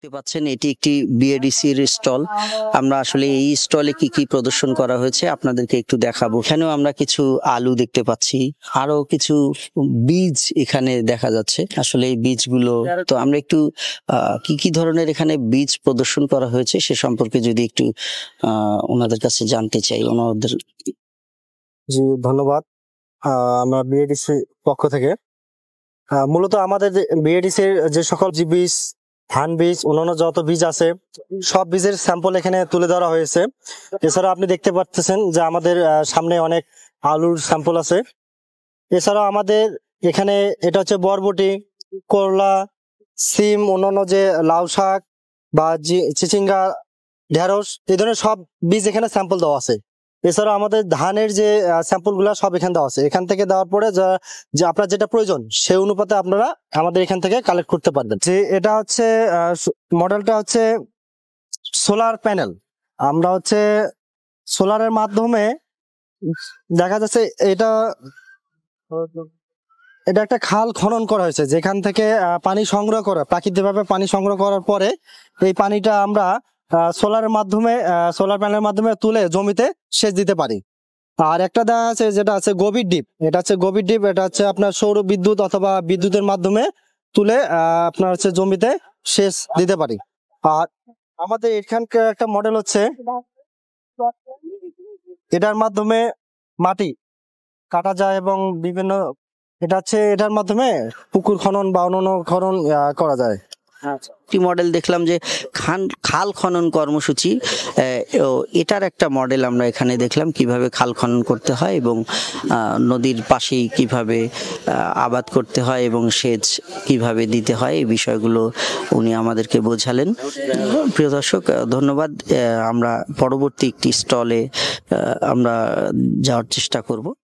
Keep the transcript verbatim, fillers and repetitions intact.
দেখতে পাচ্ছেন এটি একটি বিএডিসির স্টল। আমরা আসলে এই স্টলে কি কি প্রদর্শন করা হয়েছে আপনাদেরকে একটু দেখাবো। এখানেও আমরা কিছু আলু দেখতে পাচ্ছি, আরো কিছু বীজ এখানে দেখা যাচ্ছে। আসলে এই বীজগুলো তো আমরা একটু আহ কি কি ধরনের এখানে বীজ প্রদর্শন করা হয়েছে সে সম্পর্কে যদি একটু আহ ওনাদের কাছে জানতে চাই। ওনাদের জি ধন্যবাদ। আমরা বিএডিসি পক্ষ থেকে মূলত আমাদের বিএডিসির যে সকল যে বীজ, ধান বীজ, অন্যান্য যত বীজ আছে সব বীজের স্যাম্পল এখানে তুলে ধরা হয়েছে। এছাড়া আপনি দেখতে পাচ্ছেন যে আমাদের সামনে অনেক আলুর স্যাম্পল আছে। এছাড়াও আমাদের এখানে এটা হচ্ছে বরবটি, করলা, সিম, অন্যান্য যে লাউ শাক বা চিচিঙ্গা, ঢেঁড়স, এই ধরনের সব বীজ এখানে স্যাম্পল দেওয়া আছে। এছাড়াও আমাদের ধানের যে স্যাম্পল গুলা সব এখানে দেওয়া আছে। এখান থেকে দেওয়ার পরে যে আপনার যেটা প্রয়োজন সেই অনুপাতে আপনারা আমাদের এখান থেকে কালেক্ট করতে পারবেন। যে এটা হচ্ছে মডেলটা হচ্ছে সোলার প্যানেল। আমরা হচ্ছে সোলারের মাধ্যমে দেখা যাচ্ছে এটা এটা একটা খাল খনন করা হয়েছে, যেখান থেকে পানি সংগ্রহ করা, প্রাকৃতিকভাবে পানি সংগ্রহ করার পরে এই পানিটা আমরা সোলারের মাধ্যমে সোলার প্যানেলের মাধ্যমে তুলে জমিতে সেচ দিতে পারি। আর একটা দেখা আছে যেটা আছে গভীর ডিপ। এটা হচ্ছে গভীর ডিপ, এটা হচ্ছে আপনার সৌর বিদ্যুৎ অথবা বিদ্যুতের মাধ্যমে তুলে আপনার হচ্ছে জমিতে সেচ দিতে পারি। আর আমাদের এখানকার একটা মডেল হচ্ছে এটার মাধ্যমে মাটি কাটা যায় এবং বিভিন্ন এটা হচ্ছে এটার মাধ্যমে পুকুর খনন বা অন্যান্য খনন করা যায়। একটি মডেল দেখলাম যে খান খাল খনন কর্মসূচি, এটার একটা মডেল আমরা এখানে দেখলাম কিভাবে খাল খনন করতে হয় এবং নদীর পাশেই কিভাবে আবাদ করতে হয় এবং সেচ কিভাবে দিতে হয় এই বিষয়গুলো উনি আমাদেরকে বোঝালেন। প্রিয় দর্শক, ধন্যবাদ। আমরা পরবর্তী একটি স্টলে আমরা যাওয়ার চেষ্টা করব।